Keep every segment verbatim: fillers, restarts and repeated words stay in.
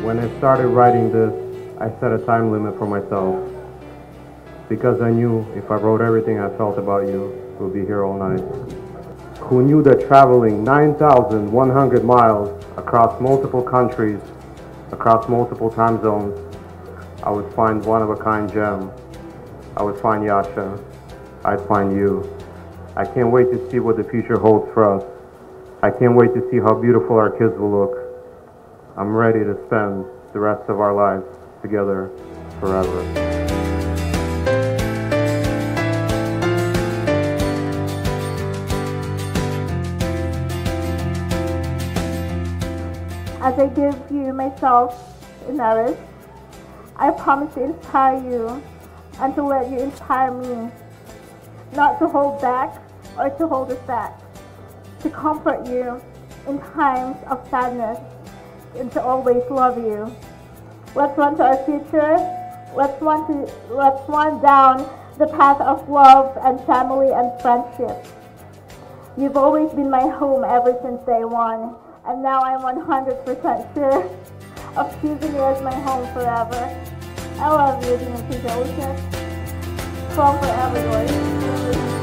When I started writing this, I set a time limit for myself because I knew if I wrote everything I felt about you, we'll be here all night. Who knew that traveling nine thousand one hundred miles across multiple countries, across multiple time zones, I would find one-of-a-kind gem. I would find Yesha. I'd find you. I can't wait to see what the future holds for us. I can't wait to see how beautiful our kids will look. I'm ready to spend the rest of our lives together forever. As I give you myself in marriage, I promise to inspire you and to let you inspire me, not to hold back or to hold us back, to comfort you in times of sadness and to always love you. Let's run to our future. Let's run to let's run down the path of love and family and friendship. You've always been my home ever since day one, and now I'm one hundred percent sure of choosing you as my home forever. I love you, Dmitriy. From forever yours.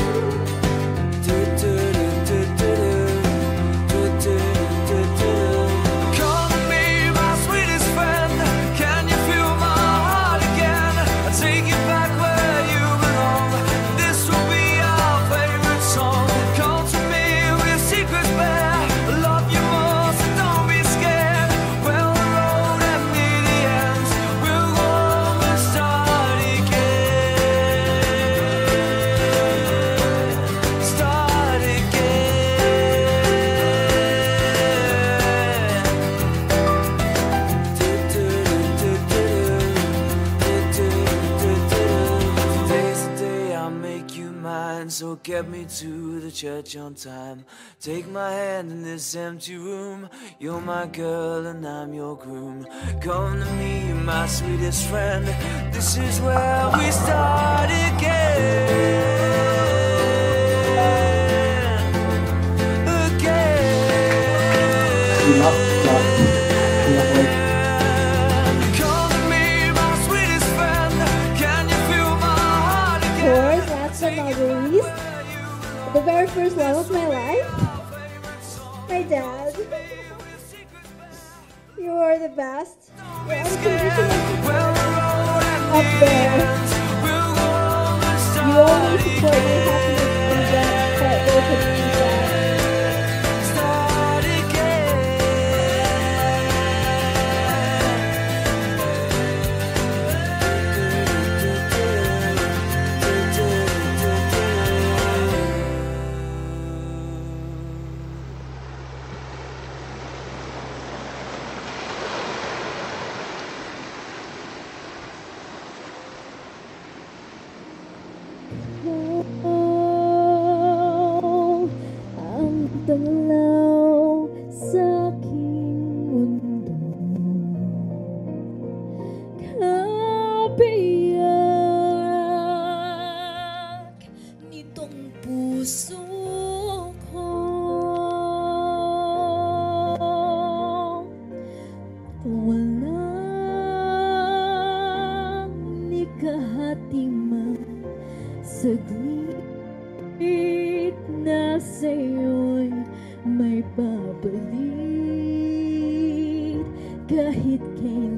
So get me to the church on time. Take my hand in this empty room. You're my girl and I'm your groom. Come to me, my sweetest friend. This is where we start again. Again. The very first love of my life, my dad. You are the best. You're unconditional up there. You always support my happiness and that part both of you inside. Dalaw sa aking mundo, kabiyak nitong puso ko. Walang nikahatiman, saglit na sa'yo'y may babalik kahit kailan.